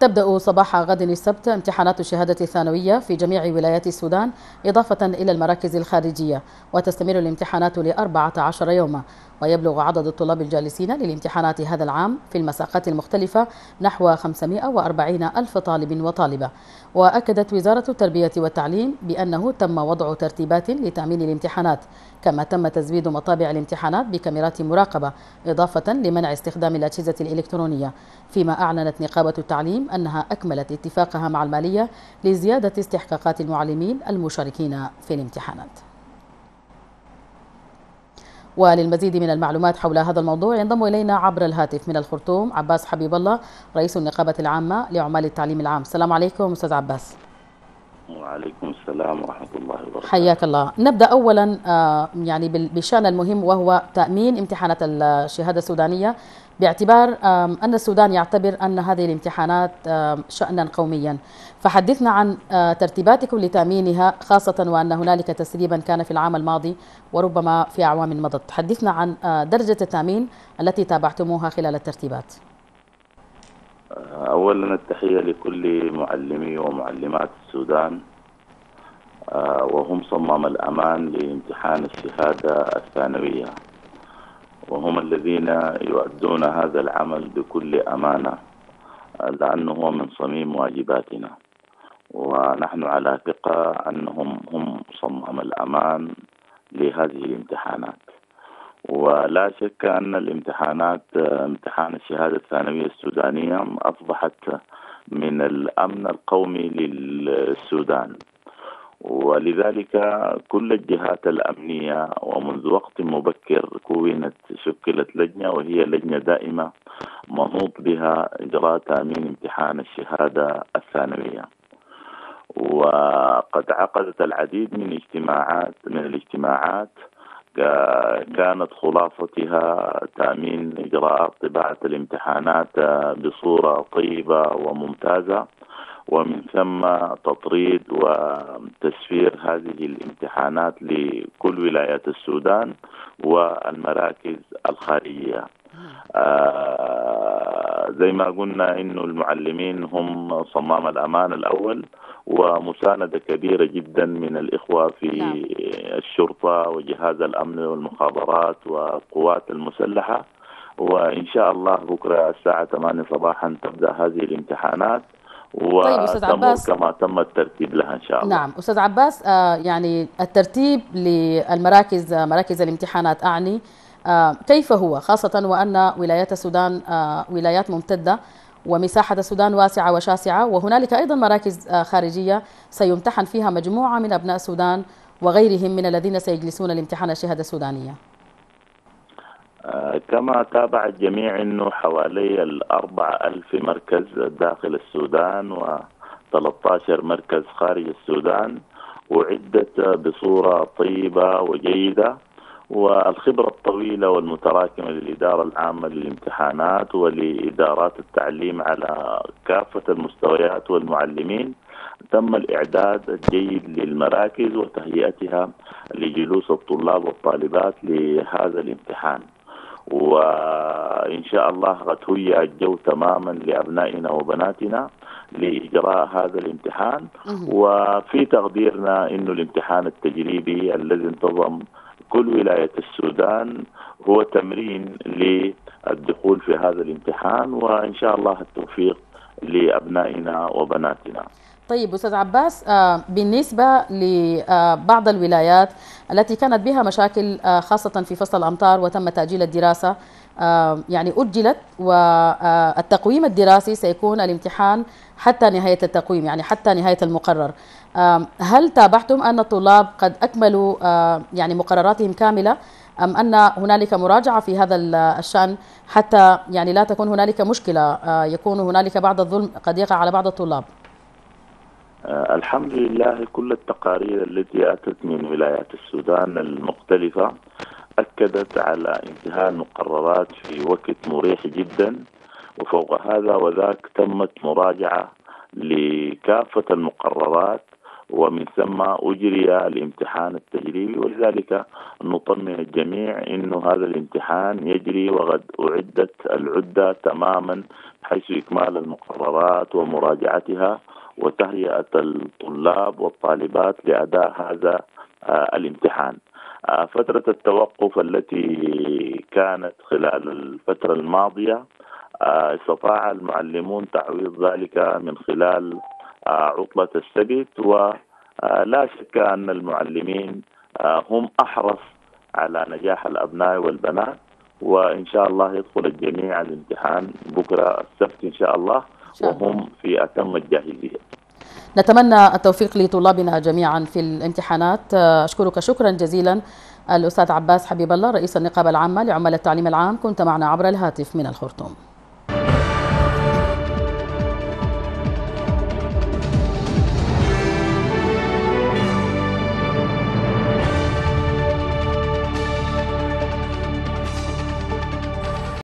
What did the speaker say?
تبدأ صباح غد السبت امتحانات الشهادة الثانوية في جميع ولايات السودان إضافة إلى المراكز الخارجية، وتستمر الامتحانات ل14 يوما، ويبلغ عدد الطلاب الجالسين للامتحانات هذا العام في المساقات المختلفة نحو 540 ألف طالب وطالبة. وأكدت وزارة التربية والتعليم بأنه تم وضع ترتيبات لتأمين الامتحانات، كما تم تزويد مطابع الامتحانات بكاميرات مراقبة إضافة لمنع استخدام الأجهزة الإلكترونية، فيما أعلنت نقابة التعليم أنها أكملت اتفاقها مع المالية لزيادة استحقاقات المعلمين المشاركين في الامتحانات. وللمزيد من المعلومات حول هذا الموضوع ينضم إلينا عبر الهاتف من الخرطوم عباس حبيب الله، رئيس النقابة العامة لعمال التعليم العام. السلام عليكم أستاذ عباس. وعليكم السلام ورحمة الله وبركاته. حياك الله. نبدأ أولا يعني بالشأن المهم، وهو تأمين امتحانات الشهادة السودانية، باعتبار أن السودان يعتبر أن هذه الامتحانات شأنا قوميا. فحدثنا عن ترتيباتكم لتأمينها، خاصة وأن هنالك تسريبا كان في العام الماضي وربما في أعوام مضت. حدثنا عن درجة التأمين التي تابعتموها خلال الترتيبات. أولا التحية لكل معلمي ومعلمات السودان، وهم صمام الأمان لامتحان الشهادة الثانوية، وهم الذين يؤدون هذا العمل بكل أمانة، لأنه هو من صميم واجباتنا، ونحن على ثقة أنهم هم صمام الأمان لهذه الامتحانات. ولا شك أن الامتحانات، امتحان الشهادة الثانوية السودانية، أصبحت من الأمن القومي للسودان، ولذلك كل الجهات الأمنية ومنذ وقت مبكر شكلت لجنة، وهي لجنة دائمة منوط بها إجراء تأمين امتحان الشهادة الثانوية. وقد عقدت العديد من الاجتماعات كانت خلاصتها تأمين إجراءات طباعة الامتحانات بصورة طيبة وممتازة، ومن ثم تطريد وتسفير هذه الامتحانات لكل ولايات السودان والمراكز الخارجية. زي ما قلنا إنه المعلمين هم صمام الأمان الأول، ومساندة كبيرة جدا من الإخوة في الشرطة وجهاز الأمن والمخابرات والقوات المسلحة. وإن شاء الله بكرة الساعة 8 صباحا تبدأ هذه الامتحانات، طيب أستاذ عباس، كما تم الترتيب لها إن شاء الله. نعم أستاذ عباس، يعني الترتيب للمراكز، مراكز الامتحانات أعني، كيف هو، خاصة وأن ولايات السودان ولايات ممتدة ومساحة السودان واسعة وشاسعة، وهنالك أيضا مراكز خارجية سيمتحن فيها مجموعة من أبناء السودان وغيرهم من الذين سيجلسون لامتحان الشهادة السودانية؟ كما تابع الجميع أنه حوالي 4000 مركز داخل السودان و13 مركز خارج السودان، وعدت بصورة طيبة وجيدة، والخبرة الطويلة والمتراكمة للإدارة العامة للامتحانات ولإدارات التعليم على كافة المستويات والمعلمين، تم الإعداد الجيد للمراكز وتهيئتها لجلوس الطلاب والطالبات لهذا الامتحان. وإن شاء الله قد هيأ الجو تماما لأبنائنا وبناتنا لإجراء هذا الامتحان. وفي تقديرنا إنه الامتحان التجريبي الذي انتظم كل ولاية السودان هو تمرين للدخول في هذا الامتحان، وإن شاء الله التوفيق لأبنائنا وبناتنا. طيب أستاذ عباس، بالنسبة لبعض الولايات التي كانت بها مشاكل خاصة في فصل الأمطار وتم تأجيل الدراسة، يعني أجلت، والتقويم الدراسي سيكون الامتحان حتى نهاية التقويم، يعني حتى نهاية المقرر. هل تابعتم أن الطلاب قد أكملوا يعني مقرراتهم كاملة، أم أن هنالك مراجعة في هذا الشأن حتى يعني لا تكون هنالك مشكلة، يكون هنالك بعض الظلم قد يقع على بعض الطلاب؟ الحمد لله، كل التقارير التي أتت من ولايات السودان المختلفة أكدت على انتهاء المقررات في وقت مريح جدا، وفوق هذا وذاك تمت مراجعة لكافة المقررات، ومن ثم أجري الامتحان التجريبي، ولذلك نطمن الجميع أن هذا الامتحان يجري وقد أعدت العدة تماما، حيث إكمال المقررات ومراجعتها وتهيئة الطلاب والطالبات لأداء هذا الامتحان. فترة التوقف التي كانت خلال الفترة الماضية استطاع المعلمون تعويض ذلك من خلال عطلة السبت، ولا شك أن المعلمين هم أحرص على نجاح الأبناء والبنات، وإن شاء الله يدخل الجميع الامتحان بكرة السبت إن شاء الله وهم في أتم الجاهزية. نتمنى التوفيق لطلابنا جميعا في الامتحانات. أشكرك شكرا جزيلا الأستاذ عباس حبيب الله، رئيس النقابة العامة لعمال التعليم العام، كنت معنا عبر الهاتف من الخرطوم.